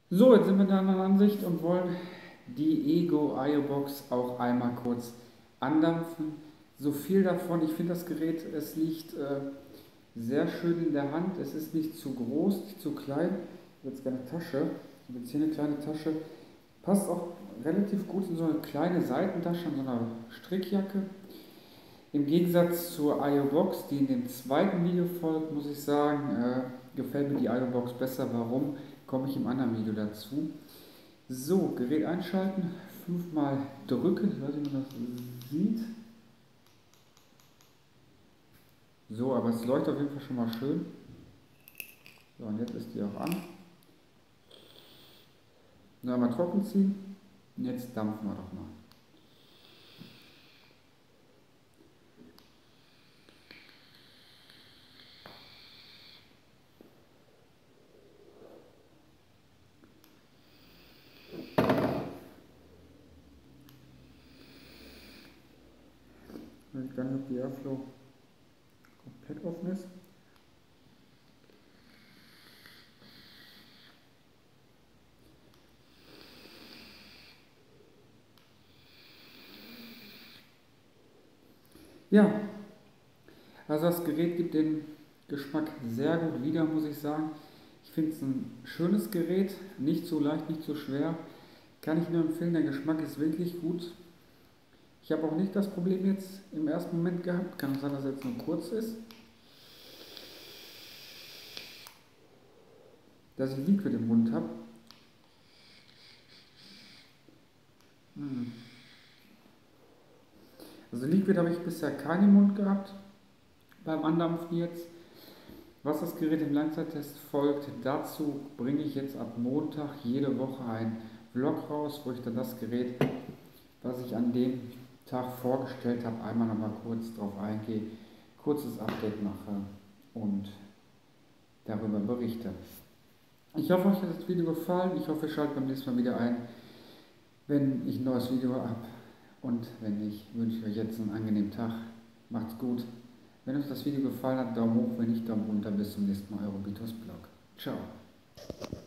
So, jetzt sind wir in einer Ansicht und wollen die Ego IO Box auch einmal kurz andampfen. So viel davon, ich finde das Gerät, es liegt sehr schön in der Hand. Es ist nicht zu groß, nicht zu klein. Ich habe jetzt keine Tasche, ich habe jetzt hier eine kleine Tasche. Passt auch relativ gut in so eine kleine Seitentasche, in so einer Strickjacke. Im Gegensatz zur IO Box, die in dem zweiten Video folgt, muss ich sagen, gefällt mir die IO Box besser. Warum? Komme ich im anderen Video dazu. So, Gerät einschalten, 5-mal drücken, ich weiß nicht, ob man das sieht. So, aber es leuchtet auf jeden Fall schon mal schön. So, und jetzt ist die auch an. Noch einmal trocken ziehen. Und jetzt dampfen wir doch mal. Ich weiß gar nicht, ob die Airflow komplett offen ist. Ja, also das Gerät gibt den Geschmack sehr gut wieder, muss ich sagen. Ich finde es ein schönes Gerät, nicht so leicht, nicht so schwer. Kann ich nur empfehlen, der Geschmack ist wirklich gut. Ich habe auch nicht das Problem jetzt im ersten Moment gehabt, kann auch sein, dass er jetzt nur kurz ist, dass ich Liquid im Mund habe. Also Liquid habe ich bisher keinen im Mund gehabt, beim Andampfen jetzt. Was das Gerät im Langzeittest folgt, dazu bringe ich jetzt ab Montag jede Woche einen Vlog raus, wo ich dann das Gerät, was ich an dem Tag vorgestellt habe, einmal nochmal kurz drauf eingehe, kurzes Update mache und darüber berichte. Ich hoffe, euch hat das Video gefallen. Ich hoffe, ihr schaltet beim nächsten Mal wieder ein, wenn ich ein neues Video habe. Und wenn nicht, wünsche ich euch jetzt einen angenehmen Tag. Macht's gut. Wenn euch das Video gefallen hat, Daumen hoch, wenn nicht, Daumen runter. Bis zum nächsten Mal, Euro Bitos Blog. Ciao.